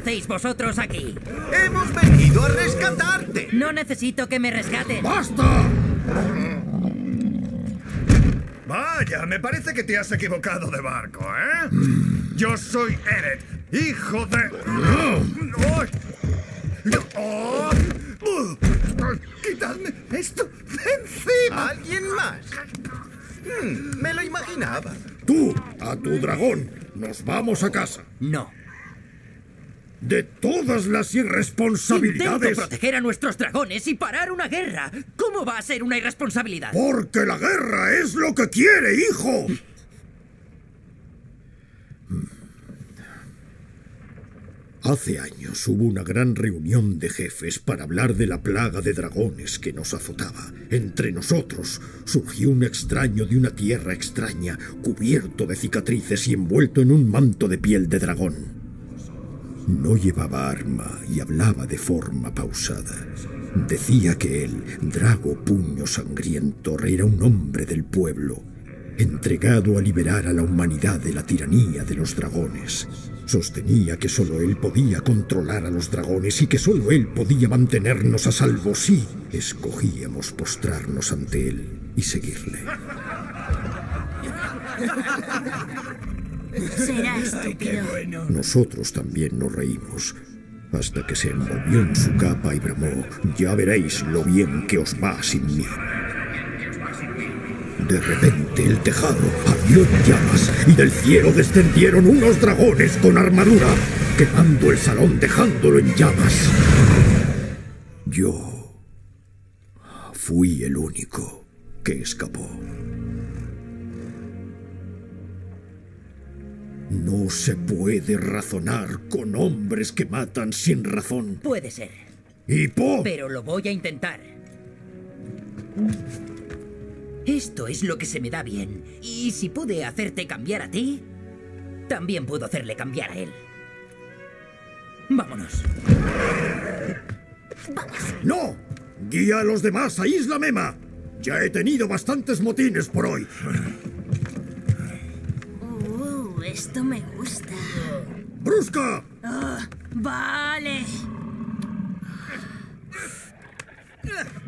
hacéis vosotros aquí? ¡Hemos venido a rescatarte! No necesito que me rescaten. ¡Basta! Vaya, me parece que te has equivocado de barco, ¿eh? Yo soy Eret, hijo de... ¡Oh! ¡Quitadme esto de encima! ¿Alguien más? Me lo imaginaba. Tú, a tu dragón. Nos vamos a casa. No. De todas las irresponsabilidades... Intento proteger a nuestros dragones y parar una guerra. ¿Cómo va a ser una irresponsabilidad? Porque la guerra es lo que quiere, hijo. Hace años hubo una gran reunión de jefes para hablar de la plaga de dragones que nos azotaba. Entre nosotros surgió un extraño de una tierra extraña, cubierto de cicatrices y envuelto en un manto de piel de dragón. No llevaba arma y hablaba de forma pausada. Decía que él, Drago Puño Sangriento, era un hombre del pueblo, entregado a liberar a la humanidad de la tiranía de los dragones. Sostenía que solo él podía controlar a los dragones y que solo él podía mantenernos a salvo si escogíamos postrarnos ante él y seguirle. Será estúpido. Nosotros también nos reímos, hasta que se envolvió en su capa y bramó: «Ya veréis lo bien que os va sin mí». De repente el tejado ardió en llamas y del cielo descendieron unos dragones con armadura, quemando el salón dejándolo en llamas. Yo fui el único que escapó. No se puede razonar con hombres que matan sin razón. Puede ser. ¡Hippo! Pero lo voy a intentar. Esto es lo que se me da bien. Y si pude hacerte cambiar a ti, también puedo hacerle cambiar a él. Vámonos. ¡No! ¡Guía a los demás a Isla Mema! Ya he tenido bastantes motines por hoy. Esto me gusta. ¡Brusca! Vale.